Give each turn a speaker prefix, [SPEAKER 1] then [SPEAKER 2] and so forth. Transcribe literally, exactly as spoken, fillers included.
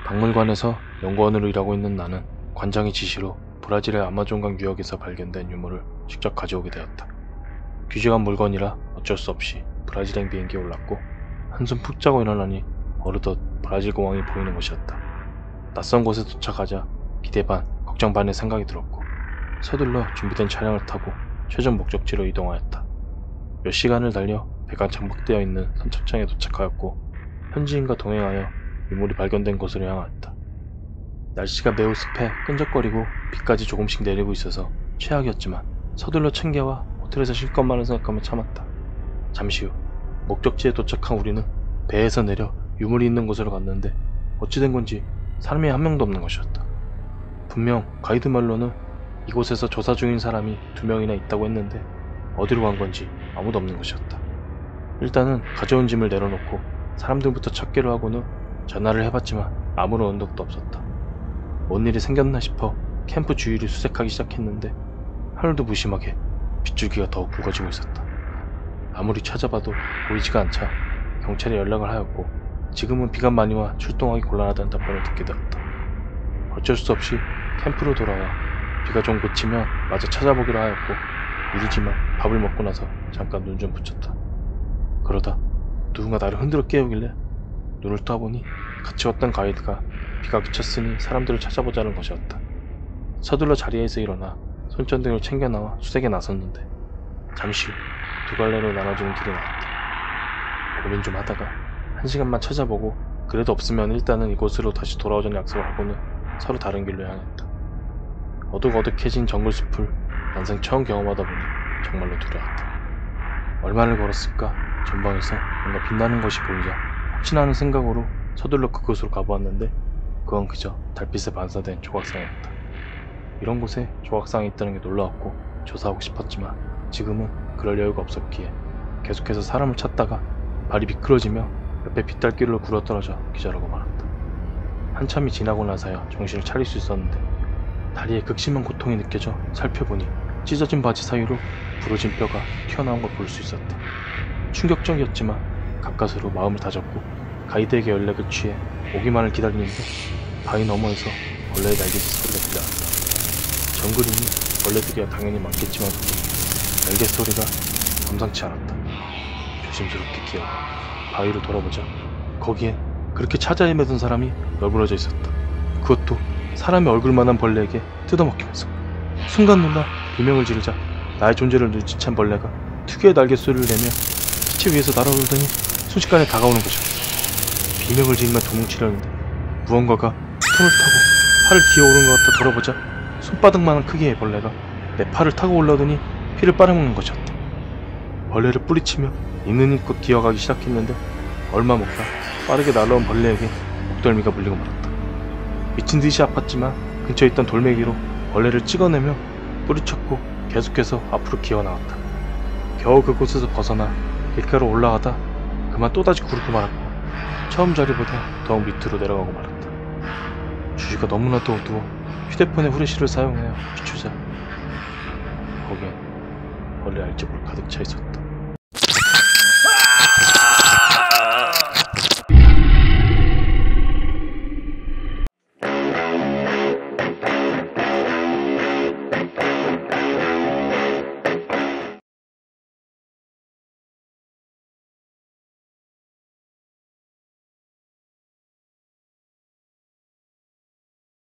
[SPEAKER 1] 박물관에서 연구원으로 일하고 있는 나는 관장의 지시로 브라질의 아마존강 유역에서 발견된 유물을 직접 가져오게 되었다. 귀중한 물건이라 어쩔 수 없이 브라질행 비행기에 올랐고 한숨 푹 자고 일어나니 어느덧 브라질 공항이 보이는 곳이었다. 낯선 곳에 도착하자 기대 반 걱정 반의 생각이 들었고 서둘러 준비된 차량을 타고 최종 목적지로 이동하였다. 몇 시간을 달려 배가 장박되어 있는 선착장에 도착하였고 현지인과 동행하여 유물이 발견된 곳으로 향하였다. 날씨가 매우 습해 끈적거리고 비까지 조금씩 내리고 있어서 최악이었지만 서둘러 챙겨와 호텔에서 쉴 것만을 생각하며 참았다. 잠시 후 목적지에 도착한 우리는 배에서 내려 유물이 있는 곳으로 갔는데 어찌된 건지 사람이 한 명도 없는 것이었다. 분명 가이드 말로는 이곳에서 조사 중인 사람이 두 명이나 있다고 했는데 어디로 간 건지 아무도 없는 것이었다. 일단은 가져온 짐을 내려놓고 사람들부터 찾기로 하고는 전화를 해봤지만 아무런 언덕도 없었다. 뭔 일이 생겼나 싶어 캠프 주위를 수색하기 시작했는데 하늘도 무심하게 빗줄기가 더욱 굵어지고 있었다. 아무리 찾아봐도 보이지가 않자 경찰에 연락을 하였고 지금은 비가 많이 와 출동하기 곤란하다는 답변을 듣게 되었다. 어쩔 수 없이 캠프로 돌아와 비가 좀 그치면 마저 찾아보기로 하였고 이르지만 밥을 먹고 나서 잠깐 눈 좀 붙였다. 그러다 누군가 나를 흔들어 깨우길래 눈을 떠보니 같이 왔던 가이드가 비가 그쳤으니 사람들을 찾아보자는 것이었다. 서둘러 자리에서 일어나 손전등을 챙겨 나와 수색에 나섰는데 잠시 후 두 갈래로 나눠지는 길이 나왔다. 고민 좀 하다가 한 시간만 찾아보고 그래도 없으면 일단은 이곳으로 다시 돌아오자는 약속을 하고는 서로 다른 길로 향했다. 어둑어둑해진 정글숲을 난생 처음 경험하다 보니 정말로 두려웠다. 얼마를 걸었을까 전방에서 뭔가 빛나는 것이 보이자 혹시나 하는 생각으로 서둘러 그곳으로 가보았는데 그건 그저 달빛에 반사된 조각상이었다. 이런 곳에 조각상이 있다는 게 놀라웠고 조사하고 싶었지만 지금은 그럴 여유가 없었기에 계속해서 사람을 찾다가 발이 미끄러지며 옆에 빗달길로 굴러떨어져 기절하고 말았다. 한참이 지나고 나서야 정신을 차릴 수 있었는데 다리에 극심한 고통이 느껴져 살펴보니 찢어진 바지 사이로 부러진 뼈가 튀어나온 걸 볼 수 있었다. 충격적이었지만 가까스로 마음을 다잡고 가이드에게 연락을 취해 오기만을 기다리는데 바위 너머에서 벌레의 날개짓 소리가 들려왔다. 정글이니 벌레들이야 당연히 많겠지만 날개 소리가 범상치 않았다. 조심스럽게 기어가 바위로 돌아보자 거기엔 그렇게 찾아 헤매던 사람이 널브러져 있었다. 그것도 사람의 얼굴만한 벌레에게 뜯어먹히면서 순간 놀라 비명을 지르자 나의 존재를 눈치챈 벌레가 특유의 날갯소리를 내며 시체 위에서 날아오르더니 순식간에 다가오는 것이었다. 비명을 지르며 도망치려는데 무언가가 손을 타고 팔을 기어오른 것 같아 돌아보자 손바닥만한 크기의 벌레가 내 팔을 타고 올라오더니 피를 빨아먹는 것이었다. 벌레를 뿌리치며 있는 힘껏 기어가기 시작했는데 얼마 못 가 빠르게 날아온 벌레에게 목덜미가 물리고 말았다. 미친 듯이 아팠지만 근처에 있던 돌멩이로 벌레를 찍어내며 뿌리쳤고 계속해서 앞으로 기어나왔다. 겨우 그곳에서 벗어나 길가로 올라가다 그만 또다시 구르고 말았고 처음 자리보다 더욱 밑으로 내려가고 말았다. 주위가 너무나도 어두워 휴대폰의 후레쉬를 사용하여 비추자 거기엔 벌레 알집으로 가득 차 있었다.